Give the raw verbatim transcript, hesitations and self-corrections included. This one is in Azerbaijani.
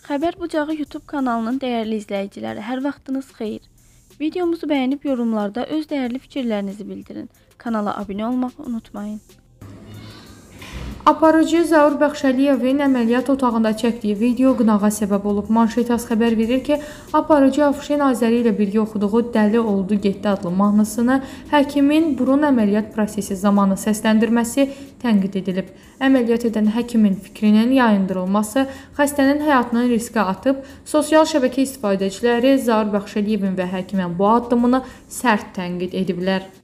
Xəbər Bucağı YouTube kanalının dəyərli izləyiciləri, hər vaxtınız xeyir. Videomuzu bəyənib yorumlarda öz dəyərli fikirlərinizi bildirin. Kanala abunə olmağı unutmayın. Aparıcı Zaur Bəxşəliyevin əməliyyat otağında çəkdiyi video qınağa səbəb olub. Manşet.az xəbər verir ki, aparıcı Afşin Azəri ilə birgə oxuduğu Dəli oldu getdi adlı mahnısını həkimin burun əməliyyat prosesi zamanı səsləndirməsi tənqid edilib. Əməliyyat edən həkimin fikrinin yayındırılması xəstənin həyatını riskə atıb, sosial şəbəkə istifadəçiləri Zaur Bəxşəliyevin və həkimin bu addımını sərt tənqid ediblər.